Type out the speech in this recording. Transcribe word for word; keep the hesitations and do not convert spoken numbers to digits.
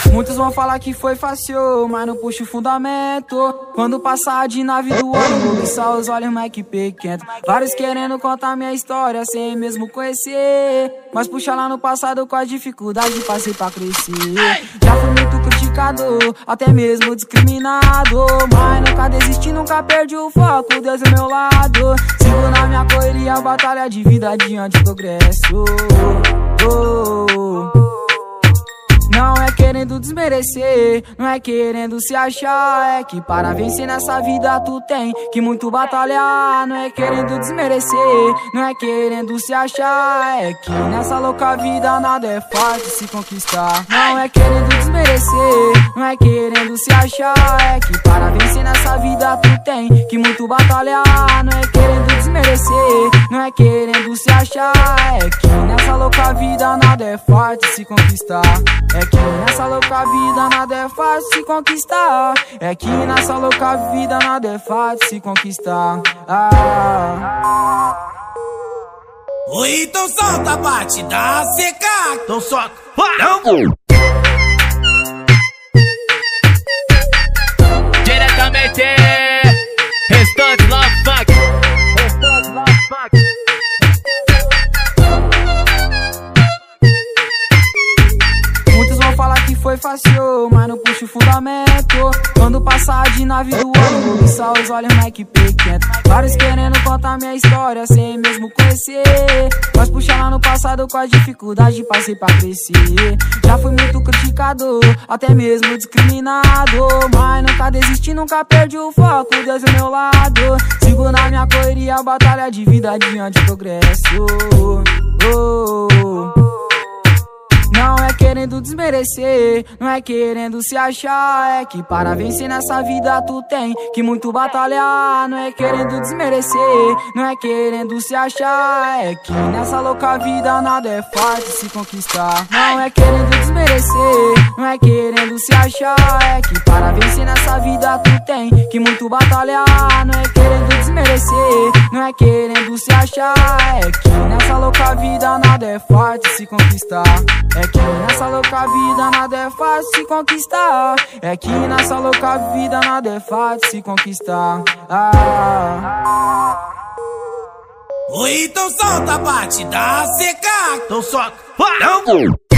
Muitos vão falar que foi fácil, mas não puxa o fundamento. Quando passar de nave do olho, vou só os olhos mais que pequeno. Vários querendo contar minha história sem mesmo conhecer, mas puxa lá no passado com a dificuldade passei pra crescer. Já fui muito criticado, até mesmo discriminado, mas nunca desisti, nunca perdi o foco, Deus é meu lado. Sigo na minha correria, batalha de vida adiante, progresso. Oh. Não é querendo desmerecer, não é querendo se achar, é que para vencer nessa vida tu tem que muito batalhar. Não é querendo desmerecer, não é querendo se achar, é que nessa louca vida nada é fácil se conquistar. Não é querendo desmerecer, não é querendo se achar, é que para vencer nessa vida tu tem que muito batalhar. Não é querendo desmerecer, não é querendo se achar, é que nessa louca vida nada é fácil se conquistar. É que nessa louca vida nada é fácil se conquistar. É que nessa louca vida nada é fácil se conquistar. Ah. Oi, então solta a batida seca. Então solta. Não. Diretamente Restante Love Funk. Restante Love Funk. Foi fácil, mas não puxa o fundamento. Quando passar de nave do olho, vou só os olhos mais que pequeno. Vários querendo contar minha história sem mesmo conhecer, mas puxa lá no passado com a dificuldade passei pra crescer. Já fui muito criticado, até mesmo discriminado, mas nunca desisti, nunca perdi o foco, Deus é meu lado. Sigo na minha correria, batalha de vida adiante, progresso. Oh. Não é querendo desmerecer, não é querendo se achar, é que para vencer nessa vida tu tem que muito batalhar. Não é querendo desmerecer, não é querendo se achar, é que nessa louca vida nada é fácil se conquistar. Não é querendo desmerecer, não é querendo se achar, é que para vencer nessa vida tu tem que muito batalhar. Não é querendo desmerecer, não é querendo se achar, é que nessa louca vida nada é fácil se conquistar. É que nessa louca vida nada é fácil se conquistar. É que nessa louca vida nada é fácil se conquistar. Ah. Oi, então solta a batida seca. Então solta. Não.